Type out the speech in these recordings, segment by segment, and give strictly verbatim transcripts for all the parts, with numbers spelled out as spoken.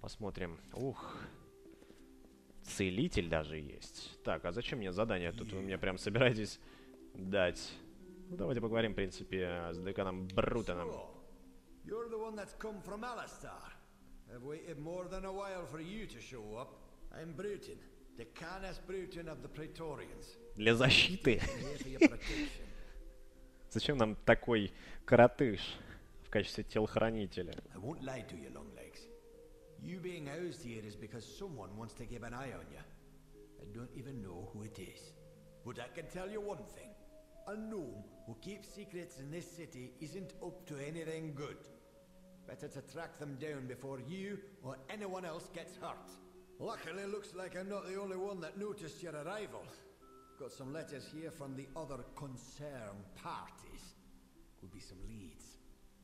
Посмотрим. Ух. Целитель даже есть. Так, а зачем мне задание тут? Вы мне прям собираетесь дать? Ну, давайте поговорим, в принципе, с деканом Брутоном. You're the one that's come from Alistar. I've waited more than a while for you to show up. I'm Bruton, Decanus Bruton of the Praetorians. Для защиты. Зачем нам такой коротыш в качестве телохранителя? I won't lie to you, Longlegs. You being housed here is because someone wants to keep an eye on you. I don't even know who it is. But I can tell you one thing. A gnome who keeps secrets in this city isn't up to anything good. Better to track them down before you or anyone else gets hurt. Luckily, looks like I'm not the only one that noticed your arrival. Got some letters here from the other concerned parties. Could be some leads.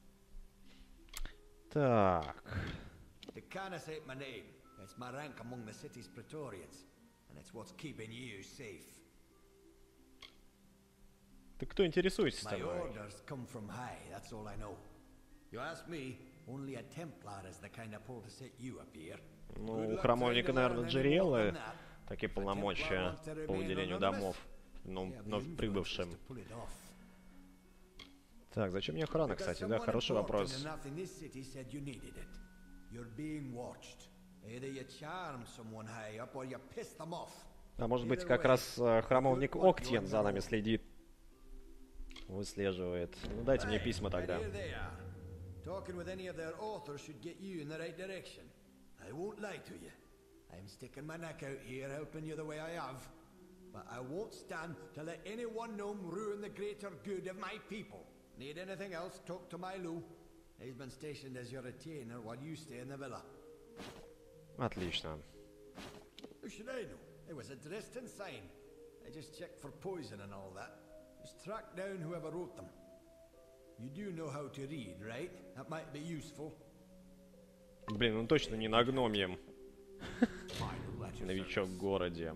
Так. Decanus ain't my name. It's my rank among the city's Praetorians. And it's what's keeping you safe. Ты кто интересуешься My тобой? orders come from high, that's all I know. You ask me, only a Templar is the kind of pull to set you up here. Ну, у храмовника, наверное, Джереллы такие полномочия по выделению домов, но вновь прибывшим. Так, зачем мне охрана, кстати? Да, хороший вопрос. А может быть, как раз храмовник Октьен за нами следит, выслеживает. Ну, дайте мне письма тогда. Talking with any of their authors should get you in the right direction. I won't lie to you. I'm sticking my neck out here helping you the way I have. But I won't stand to let any one gnome ruin the greater good of my people. Need anything else, talk to Milo. He's been stationed as your retainer while you stay in the villa. Отлично. Who should I know? It was a Dresden sign. I just checked for poison and all that. Just track down whoever wrote them. You do know how to read, right? That might be useful. Блин, ну точно не на гномьем. Новичок в городе.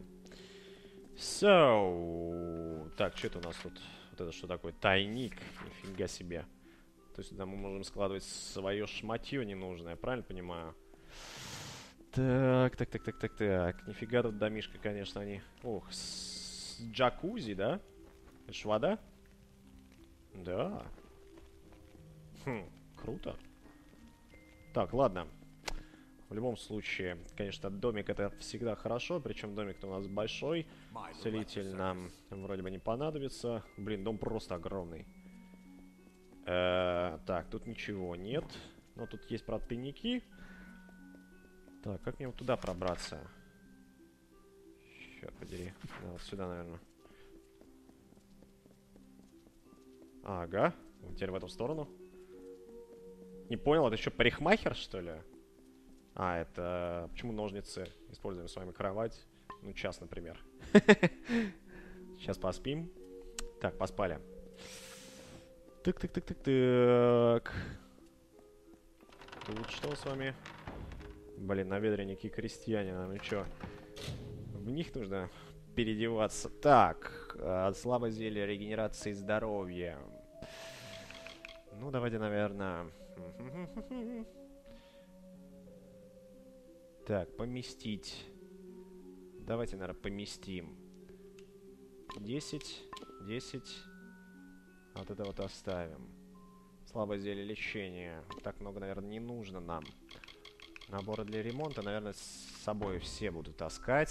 So... Так, что это у нас тут? Вот это что такое? Тайник. Нифига себе. То есть сюда мы можем складывать свое шматье ненужное, правильно понимаю? Так, так, так, так, так, так. Нифига тут домишка, конечно, они. Ох, с джакузи, да? Это ж вода? Да. Хм, круто. Так, ладно. В любом случае, конечно, домик это всегда хорошо. Причем домик-то у нас большой. Целитель нам вроде бы не понадобится. Блин, дом просто огромный. Э-э, так, тут ничего нет. Но тут есть, правда, тайники. Так, как мне вот туда пробраться? Черт подери. Да, вот сюда, наверное. Ага. Вот теперь в эту сторону. Не понял, это что, парикмахер, что ли? А, это... Почему ножницы? Используем с вами кровать. Ну, час, например. Сейчас поспим. Так, поспали. Так-так-так-так-так. Тут что с вами? Блин, наведренники крестьянина. Ну чё? В них нужно переодеваться. Так, от слабого зелья регенерации здоровья. Ну, давайте, наверное... Так, поместить. Давайте, наверное, поместим. десять, десять. Вот это вот оставим. Слабое зелье лечения. Так много, наверное, не нужно нам. Наборы для ремонта, наверное, с собой все буду таскать.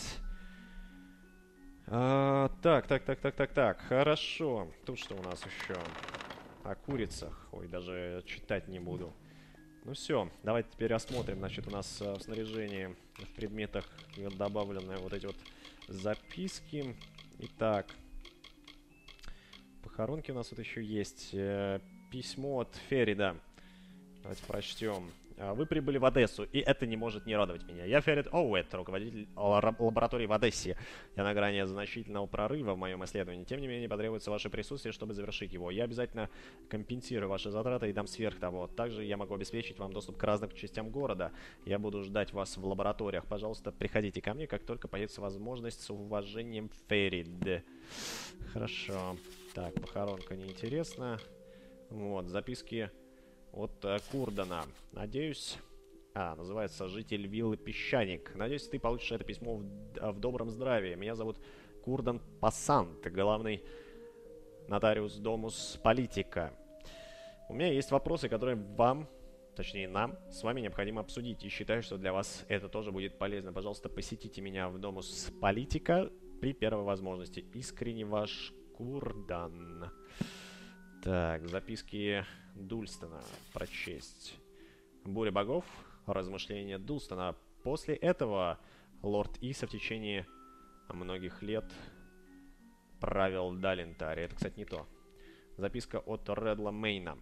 А, так, так, так, так, так, так. Хорошо. Тут что у нас еще? О курицах. Ой, даже читать не буду. Ну все, давайте теперь рассмотрим. Значит, у нас в снаряжении, в предметах добавлены вот эти вот записки. Итак, похоронки у нас вот еще есть. Письмо от Ферида. Давайте прочтем. Вы прибыли в Одессу, и это не может не радовать меня. Я Феррит Оуэт, руководитель лаборатории в Одессе. Я на грани значительного прорыва в моем исследовании. Тем не менее, потребуется ваше присутствие, чтобы завершить его. Я обязательно компенсирую ваши затраты и дам сверх того. Также я могу обеспечить вам доступ к разным частям города. Я буду ждать вас в лабораториях. Пожалуйста, приходите ко мне, как только появится возможность. С уважением, Феррид. Хорошо. Так, похоронка неинтересна. Вот, записки от uh, Курдана. Надеюсь, А, называется «Житель виллы Песчаник». Надеюсь, ты получишь это письмо в, в добром здравии. Меня зовут Курдан Пассант, главный нотариус Домус Политика. У меня есть вопросы, которые вам, точнее нам, с вами необходимо обсудить. И считаю, что для вас это тоже будет полезно. Пожалуйста, посетите меня в Домус Политика при первой возможности. Искренне ваш Курдан. Так, записки Дульстона прочесть. Буря богов. Размышления Дулстона. После этого лорд Иса в течение многих лет правил Далентари. Это, кстати, не то. Записка от Редла Мейна.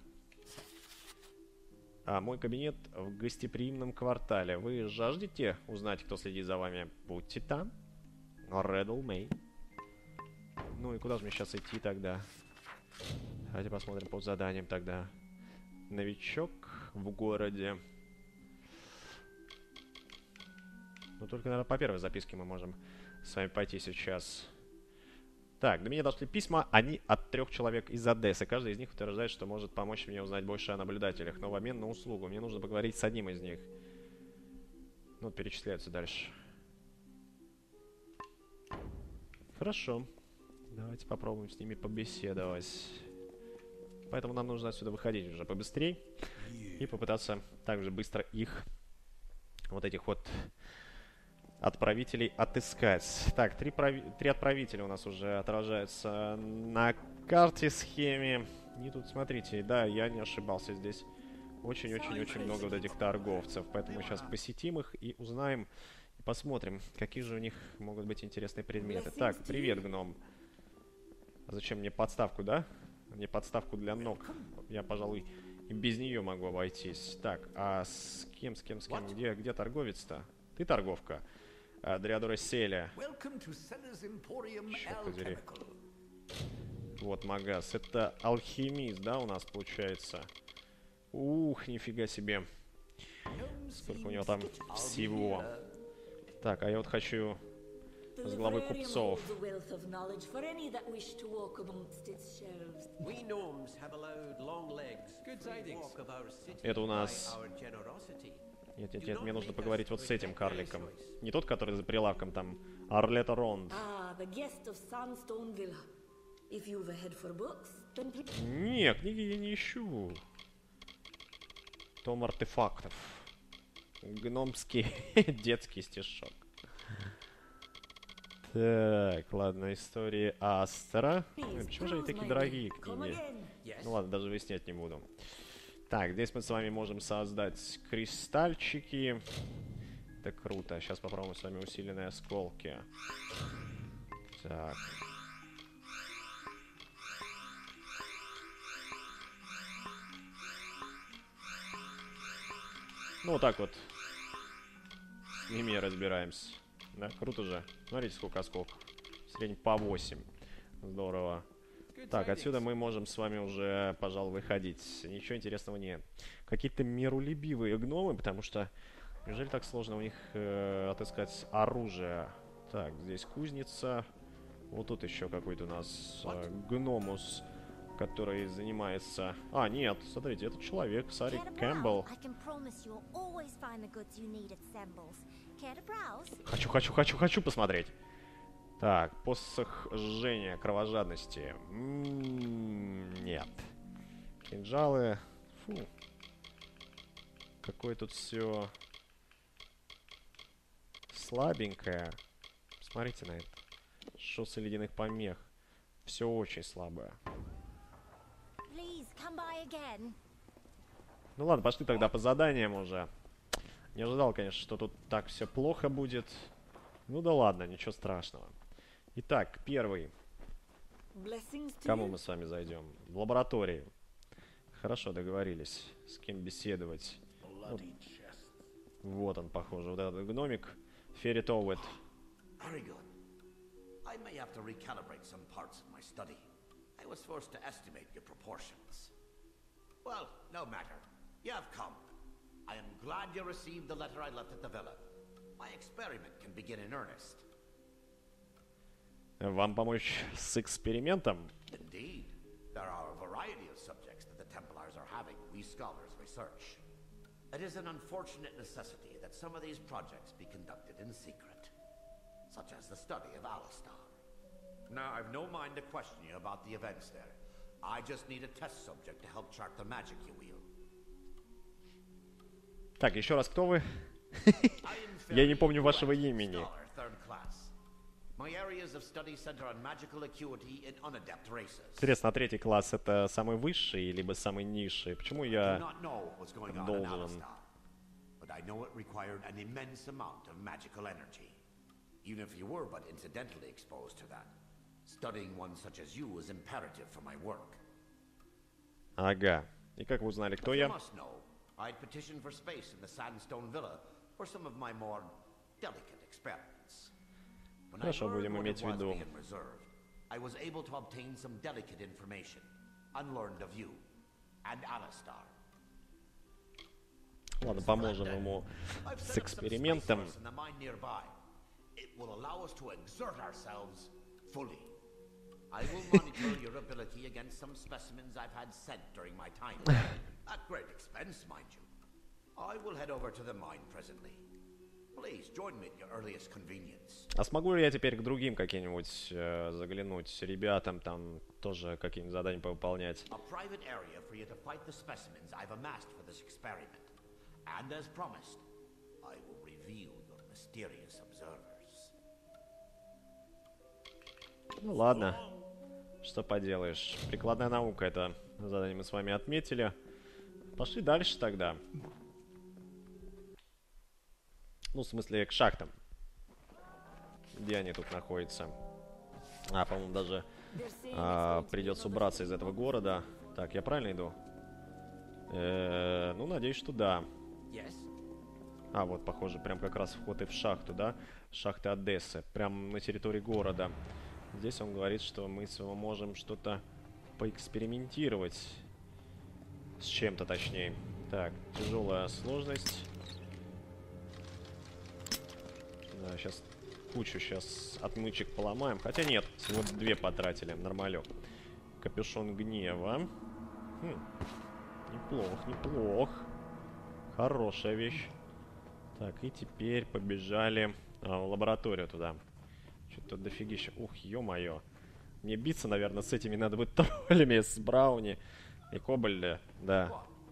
А, мой кабинет в гостеприимном квартале. Вы жаждете узнать, кто следит за вами? Будьте там. Редл Мейн. Ну и куда же мне сейчас идти тогда? Давайте посмотрим по заданиям тогда. Новичок в городе. Ну, только, наверное, по первой записке мы можем с вами пойти сейчас. Так, до меня дошли письма. Они от трех человек из Одессы. Каждый из них утверждает, что может помочь мне узнать больше о наблюдателях. Но в обмен на услугу мне нужно поговорить с одним из них. Ну, перечисляются дальше. Хорошо. Давайте попробуем с ними побеседовать. Поэтому нам нужно отсюда выходить уже побыстрее. И попытаться также быстро их, вот этих вот отправителей, отыскать. Так, три, прави... три отправителя у нас уже отражаются на карте, схеме. И тут, смотрите, да, я не ошибался здесь. Очень-очень-очень много вот этих торговцев. Поэтому сейчас посетим их и узнаем, и посмотрим, какие же у них могут быть интересные предметы. Так, привет, гном. А зачем мне подставку, да? Мне подставку для ног. Я, пожалуй, и без нее могу обойтись. Так, а с кем, с кем, с кем? Где, где торговец-то? Ты торговка. Дриадора Селя. Черт подери. Вот магаз. Это алхимист, да, у нас получается? Ух, нифига себе. Сколько у него там всего. Так, а я вот хочу с главы купцов. Это у нас... Нет, нет, нет, мне нужно поговорить вот с этим карликом. Не тот, который за прилавком там. Арлета Ронд. Не, книги я не ищу. Том артефактов. Гномский детский стишок. Так, ладно, истории Астера. Ой, почему же они такие дорогие книги? Ну ладно, даже выяснять не буду. Так, здесь мы с вами можем создать кристальчики. Это круто. Сейчас попробуем с вами усиленные осколки. Так. Ну, вот так вот. С ними разбираемся. Да, круто же. Смотрите, сколько осколков. В среднем по восемь. Здорово. Так, отсюда мы можем с вами уже, пожалуй, выходить. Ничего интересного нет. Какие-то миролюбивые гномы, потому что... Неужели так сложно у них э, отыскать оружие? Так, здесь кузница. Вот тут еще какой-то у нас э, гномус, который занимается... А, нет, смотрите, это человек, Сари Кэмпбелл. Хочу, хочу, хочу, хочу посмотреть. Так, посох жжения, кровожадности. М-м, нет. Кинжалы. Фу. Какое тут все слабенькое. Смотрите на это. Шоссе ледяных помех. Все очень слабое. Ну ладно, пошли тогда по заданиям уже. Не ожидал, конечно, что тут так все плохо будет. Ну да ладно, ничего страшного. Итак, первый. К кому мы с вами зайдем? В лабораторию. Хорошо, договорились. С кем беседовать. Вот, вот он, похоже, вот этот гномик. Феррит Оуэт. I am glad you received the letter I left at the villa. My experiment can begin in earnest. Вам помочь с экспериментом? Indeed, there are a variety of subjects that the Templars are having we scholars research. It is an unfortunate necessity that some of these projects be conducted in secret, such as the study of Alistar. Now, I've no mind to question you about the events there. I just need a test subject to help chart the magic you wield. Так, еще раз, кто вы? Я не помню вашего имени. Интересно, а третий класс это самый высший, либо самый низший? Почему я должен... Ага. И как вы узнали, кто я? I'd petition for space in the Sandstone Villa for some of my more delicate experiments. When I learned what it was being reserved, I was able to obtain some delicate information, unlearned of you and Alistar. Ладно, поможем ему с экспериментом. It will allow us to exert ourselves fully. I will monitor your ability against some specimens I've had sent during my time. At great expense, mind you. I will head over to the mine presently. Please join me at your earliest convenience. А смогу ли я теперь к другим каким-нибудь э, заглянуть, ребятам там тоже какие-нибудь задания повыполнять? A private area for you to fight the specimens I've amassed for this experiment. And as promised, I will reveal your mysterious observers. Ну ладно. Что поделаешь. Прикладная наука, это задание мы с вами отметили. Пошли дальше тогда. Ну, в смысле, к шахтам. Где они тут находятся? А, по-моему, даже а, придется убраться из этого города. Так, я правильно иду? Э-э, ну, надеюсь, что да. А, вот, похоже, прям как раз вход и в шахту, да? Шахты Одессы. Прям на территории города. Здесь он говорит, что мы с вами можем что-то поэкспериментировать. С чем-то, точнее. Так, тяжелая сложность. Да, сейчас кучу сейчас отмычек поломаем. Хотя нет, всего две потратили. Нормалек. Капюшон гнева. Хм. Неплох, неплох. Хорошая вещь. Так, и теперь побежали а, в лабораторию туда. Что-то дофигища. Ух, ё-моё. Мне биться, наверное, с этими надо быть троллями, с Брауни и Кобальда. Да.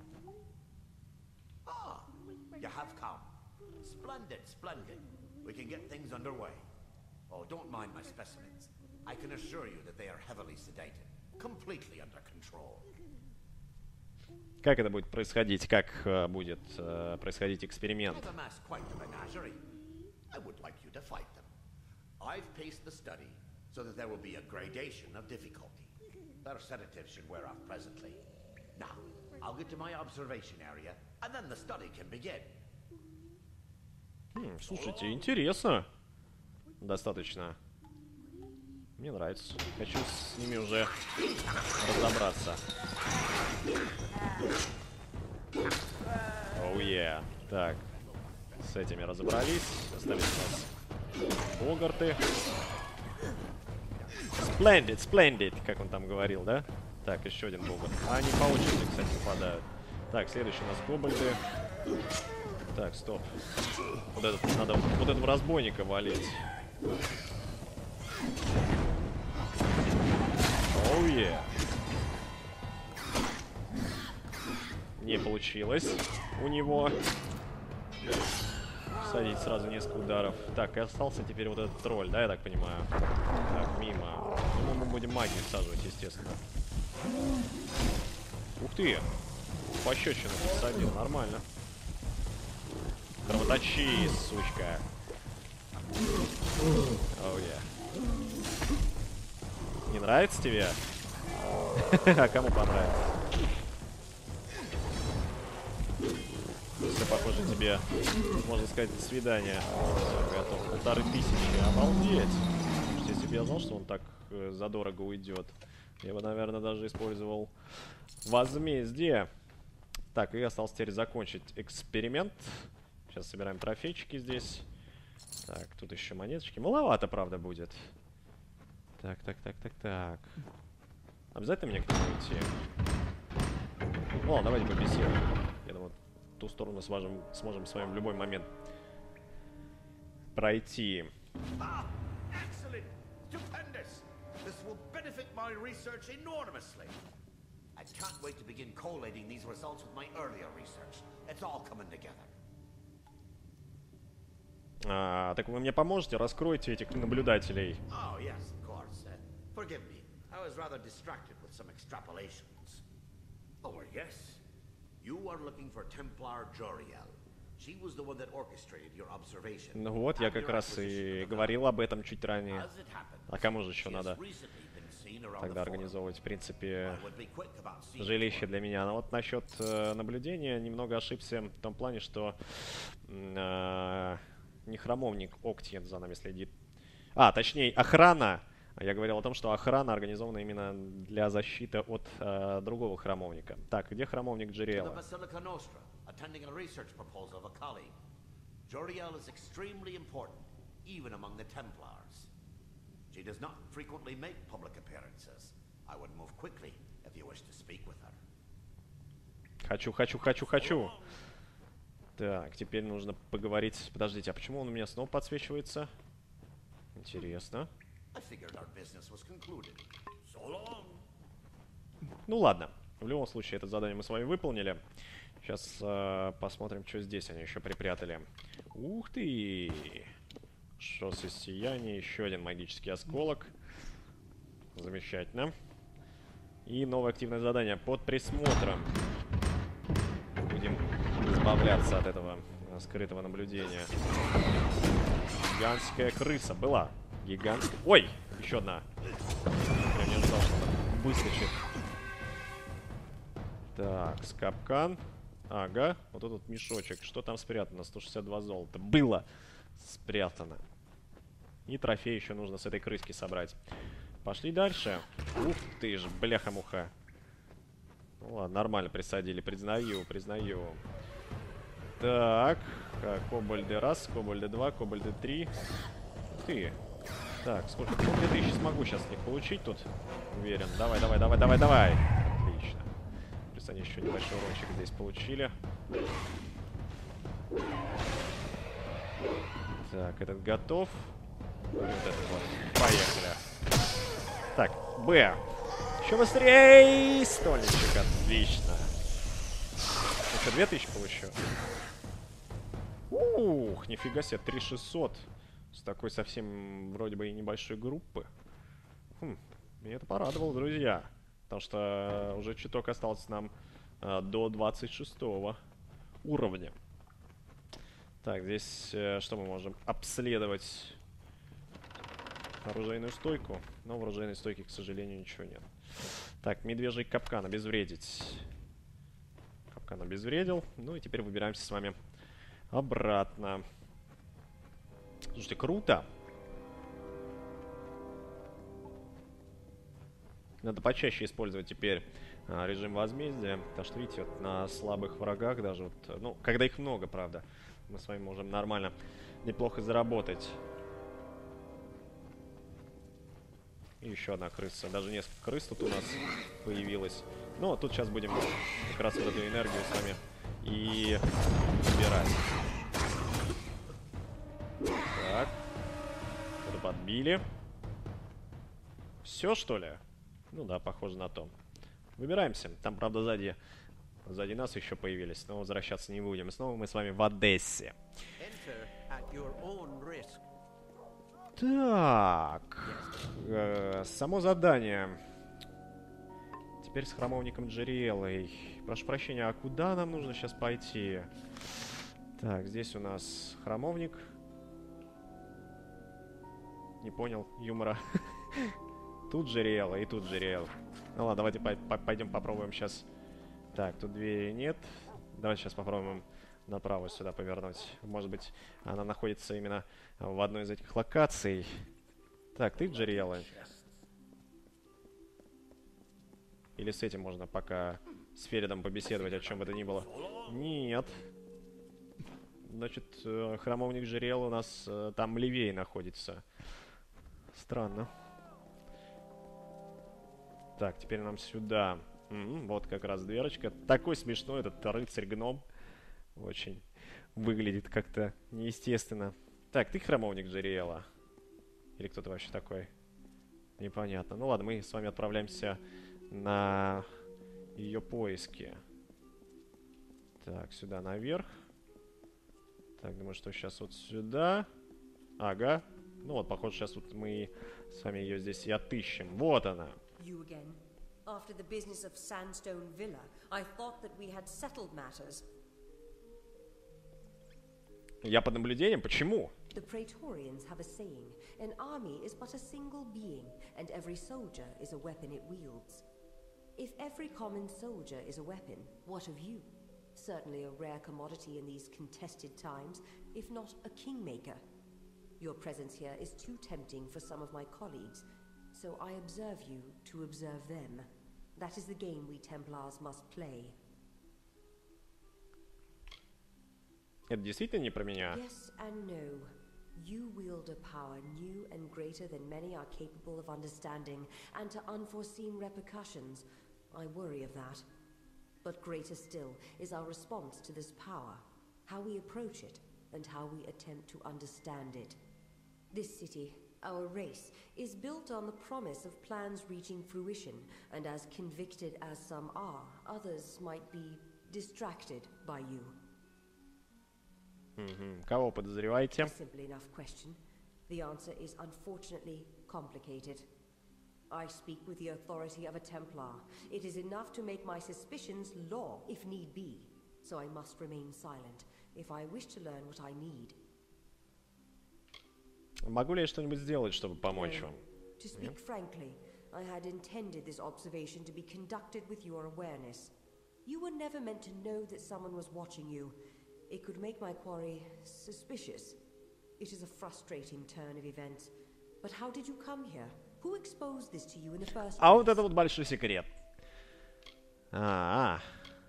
Как это будет происходить? Как uh, будет uh, происходить эксперимент? I've paced the study so that there will be a gradation of difficulty. Their sedatives should wear off presently. Now, I'll get to my observation area, and then the study can begin. Хм, слушайте, интересно. Достаточно. Мне нравится. Хочу с ними уже разобраться. Оу, oh, yeah. Так, с этими разобрались. Остались у нас Богарты. Splendid, splendid, как он там говорил, да? Так, еще один Богарт. А они по очереди, кстати, попадают. Так, следующий у нас Кобальды. Так, стоп. Вот этот, надо вот этого разбойника валить. Оу, oh, yeah. Не получилось у него. Садить сразу несколько ударов. Так, и остался теперь вот этот тролль, да, я так понимаю? Так, мимо. Ну, мы будем магию всаживать, естественно. Ух ты! Пощечину посадил, нормально. Кровоточи, сучка. Оу, я. Не нравится тебе? А кому понравится? Все, похоже, тебе, можно сказать, до свидания. Все, готов. Полторы тысячи. Обалдеть. Слушайте, если бы я знал, что он так э, задорого уйдет, я бы, наверное, даже использовал возмездие. Так, и осталось теперь закончить эксперимент. Сейчас собираем трофейчики здесь. Так, тут еще монеточки. Маловато, правда, будет. Так, так, так, так, так. Обязательно мне к нему идти? О, давайте побеседуем. Я думаю, ту сторону сможем, сможем с вами в любой момент пройти. Ah, excellent! Stupendous! This will benefit my research enormously. I can't wait to begin collating these results with my earlier research. It's all coming together. А, так вы мне поможете? Раскройте этих наблюдателей. Oh, yes, of course. Uh, forgive me. I was rather distracted with some extrapolations. Oh, yes. You are looking for Templar Joriel. She was the one that orchestrated your observation. Ну вот, я как раз и говорил об этом чуть ранее. As it happened, А кому же еще she has надо recently been seen around тогда the forum. организовывать, в принципе, I would be quick about seeing жилище для меня? Но вот насчет э, наблюдения немного ошибся в том плане, что э, не храмовник Октиен за нами следит. А, точнее, охрана. Я говорил о том, что охрана организована именно для защиты от э, другого храмовника. Так, где храмовник to the Джериэла? Basilica Nostra, attending a research proposal of a colleague. Joriel is extremely important, even among the Templars. She does not frequently make public appearances. I would move quickly if you wish to speak with her. Хочу, хочу, хочу, хочу. Так, теперь нужно поговорить. Подождите, а почему он у меня снова подсвечивается? Интересно. I figured our business was concluded. So long. Ну ладно. В любом случае, это задание мы с вами выполнили. Сейчас э, посмотрим, что здесь они еще припрятали. Ух ты! Шоссе сияния, еще один магический осколок. Замечательно. И новое активное задание под присмотром. Будем избавляться от этого э, скрытого наблюдения. Гигантская крыса была. Гигантская... Ой! Еще одна. Я не ожидал, что она выскочит. Так, скапкан. Ага, вот этот мешочек. Что там спрятано? сто шестьдесят два золота. Было спрятано. И трофей еще нужно с этой крыски собрать. Пошли дальше. Ух ты ж, бляха-муха. Ну ладно, нормально присадили. Признаю, признаю. Так, кобальды раз, кобальды два, кобальды три. Ух ты. Так, сколько? Ну, две тысячи смогу сейчас с них получить тут. Уверен. Давай, давай, давай, давай, давай. Отлично. Плюс они еще небольшой урончик здесь получили. Так, этот готов. И вот этот вот. Поехали. Так, Б. Еще быстрее! Стольничек, отлично. Еще две тысячи получу. Ух, нифига себе, три тысячи шестьсот. С такой совсем вроде бы и небольшой группы. Хм, меня это порадовало, друзья. Потому что уже чуток осталось нам а, до двадцать шестого уровня. Так, здесь э, что мы можем обследовать? Оружейную стойку. Но в оружейной стойке, к сожалению, ничего нет. Так, медвежий капкан обезвредить. Капкан обезвредил. Ну и теперь выбираемся с вами обратно. Слушайте, круто. Надо почаще использовать теперь а, режим возмездия. Потому что, видите, вот на слабых врагах даже вот, ну, когда их много, правда, мы с вами можем нормально, неплохо заработать. И еще одна крыса. Даже несколько крыс тут у нас появилось. Ну, тут сейчас будем как раз вот эту энергию с вами и собирать. Так. Это подбили. Все, что ли? Ну да, похоже на то. Выбираемся. Там, правда, сзади, сзади нас еще появились. Но возвращаться не будем. Снова мы с вами в Одессе. Так. Э, само задание. Теперь с храмовником Джериэлой. Прошу прощения, а куда нам нужно сейчас пойти? Так, здесь у нас храмовник. Не понял юмора. Тут Джериэла и тут Джериэл. Ну ладно, давайте по по пойдем попробуем сейчас. Так, тут двери нет. Давайте сейчас попробуем направо сюда повернуть. Может быть, она находится именно в одной из этих локаций. Так, ты Джериэла? Или с этим можно пока с Феридом побеседовать, о чем бы то ни было? Нет. Значит, храмовник Джериэла у нас э, там левее находится. Странно. Так, теперь нам сюда. М-м, вот как раз дверочка. Такой смешной этот рыцарь-гном. Очень выглядит как-то неестественно. Так, ты храмовник Джериэла? Или кто-то вообще такой? Непонятно. Ну ладно, мы с вами отправляемся на ее поиски. Так, сюда наверх. Так, думаю, что сейчас вот сюда. Ага. Ну вот, похоже, сейчас вот мы с вами ее здесь и отыщем. Вот она. You again. After the business of Sandstone Villa, I thought that we had settled matters. Я под наблюдением? Почему? The Praetorians have a saying, an army is but a single being, and every soldier is a weapon it wields. If every common soldier is a weapon, what of you? Certainly a rare commodity in these contested times, if not a kingmaker. Your presence here is too tempting for some of my colleagues, so I observe you to observe them. That is the game we Templars must play. Это действительно не про меня? Yes and no. You wield a power new and greater than many are capable of understanding, and to unforeseen repercussions. I worry of that. But greater still is our response to this power, how we approach it, and how we attempt to understand it. This city, our race, is built on the promise of plans reaching fruition, and as convicted as some are, others might be distracted by you. Угу. Кого подозреваете? A simple enough question. The answer is unfortunately complicated. I speak with the authority of a Templar. It is enough to make my suspicions law, if need be. So I must remain silent, if I wish to learn what I need. Могу ли я что-нибудь сделать, чтобы помочь вам? To speak frankly, I had intended this observation to be conducted with your awareness. You were never meant to know that someone was watching you. It could make my quarry suspicious. It is a frustrating turn of events. But how did you come here? Who exposed this to you in the first place? А вот это вот большой секрет. А,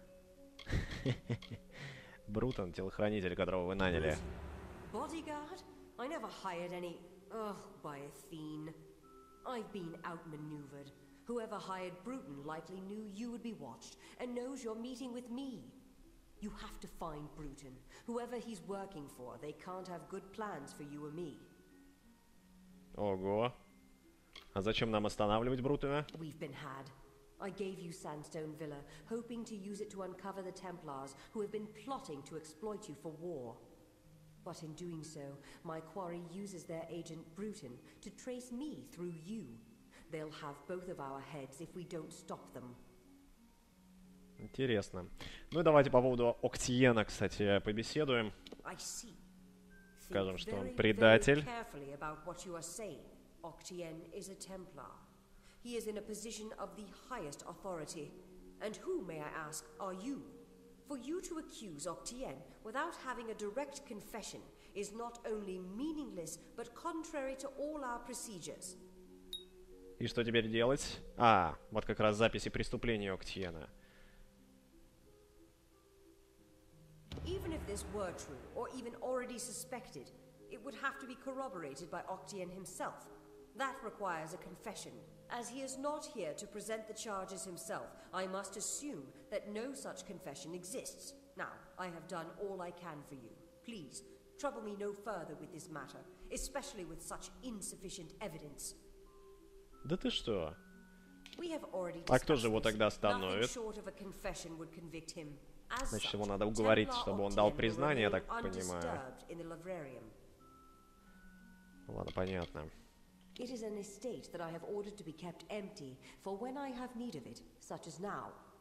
Брутон, телохранитель, которого вы наняли. Bodyguard? I never hired any. Ugh, by Athene. I've been outmaneuvered. Whoever hired Bruton likely knew you would be watched and knows you're meeting with me. You have to find Bruton. Whoever he's working for, they can't have good plans for you or me. Ого. А зачем нам останавливать Брутона? We've been had. I gave you Sandstone Villa, hoping to use it to uncover the Templars who have been plotting to exploit you for war. But in doing so, my quarry uses their agent Bruton to trace me through you. They'll have both of our heads if we don't stop them. Интересно. Ну и давайте по поводу Октиена, кстати, побеседуем. I see. Скажем, Think что он very, предатель. very carefully about what you are saying. Octien is a Templar. He is in a position of the highest authority. And who, may I ask, are you? For you to accuse Octien without having a direct confession is not only meaningless, but contrary to all our procedures. И что теперь делать? А, вот как раз записи преступления Октиена. Even if this were true, or even already suspected, it would have to be corroborated by Octien himself. That requires a confession. As he is not here to present the charges himself, I must assume that no such confession exists. Now, I have done all I can for you. Please, trouble me no further with this matter, especially with such insufficient evidence. Да ты что? We have already А кто discussed же его this. тогда Nothing остановит? short of a confession would convict him. As Значит, such, его надо уговорить, Templar чтобы он дал Octien will признание, я remain так понимаю. undisturbed in the Livrarium. Ладно, понятно. It is an estate that I have ordered to be kept empty for when I have need of it, such as now.